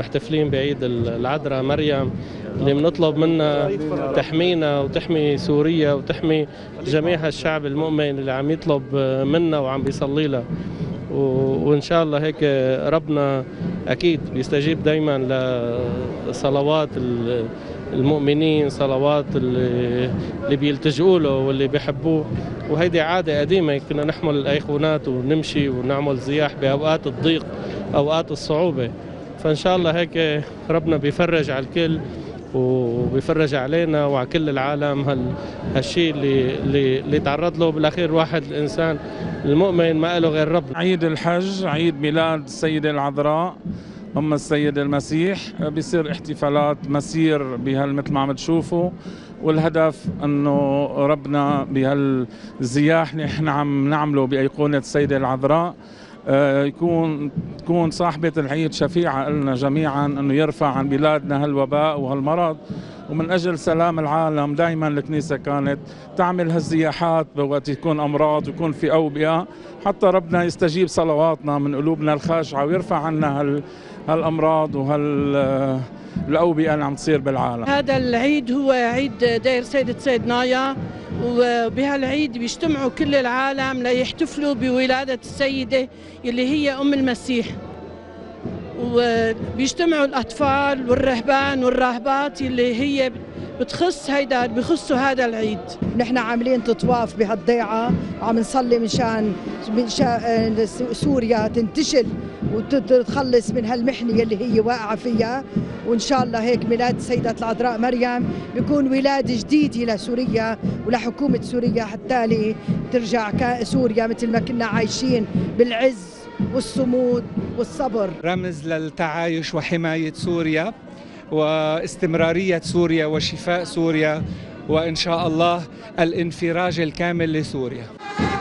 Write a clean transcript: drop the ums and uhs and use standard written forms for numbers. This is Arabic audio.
محتفلين بعيد العذراء مريم، اللي بنطلب منها تحمينا وتحمي سوريا وتحمي جميع الشعب المؤمن اللي عم يطلب منا وعم بيصلي لها. وإن شاء الله هيك ربنا أكيد بيستجيب دايما لصلوات المؤمنين، صلوات اللي بيلتجئوا له واللي بيحبوه. وهيدي عادة قديمة، كنا نحمل الأيقونات ونمشي ونعمل زياح بأوقات الضيق، أوقات الصعوبة. فإن شاء الله هيك ربنا بيفرج على الكل وبيفرج علينا وعلى كل العالم هالشيء اللي تعرض له بالأخير واحد الإنسان المؤمن ما له غير رب. عيد الحج، عيد ميلاد السيدة العذراء أم السيد المسيح، بيصير احتفالات مسير مثل ما عم تشوفوا، والهدف انه ربنا بهالزياح اللي احنا عم نعمله بايقونه السيده العذراء تكون صاحبه العيد شفيعه لنا جميعا، انه يرفع عن بلادنا هالوباء وهالمرض. ومن اجل سلام العالم دائما الكنيسه كانت تعمل هالزياحات وقت يكون امراض ويكون في اوبئه، حتى ربنا يستجيب صلواتنا من قلوبنا الخاشعه ويرفع عنا هالامراض الأوبئة اللي عم تصير بالعالم. هذا العيد هو عيد دير سيد نايا، وبهالعيد بيجتمعوا كل العالم ليحتفلوا بولادة السيدة اللي هي أم المسيح، وبيجتمعوا الأطفال والرهبان والراهبات اللي هي بخصوا هذا العيد. نحن عاملين تطواف بهالضيعة وعم نصلي من شان سوريا تنتشل وتتخلص من هالمحنة اللي هي واقعة فيها. وإن شاء الله هيك ميلاد السيدة العذراء مريم بيكون ولادة جديدة لسوريا ولحكومة سوريا، حتى ترجع سوريا مثل ما كنا عايشين بالعز والصمود والصبر. رمز للتعايش وحماية سوريا واستمرارية سوريا وشفاء سوريا، وإن شاء الله الانفراج الكامل لسوريا.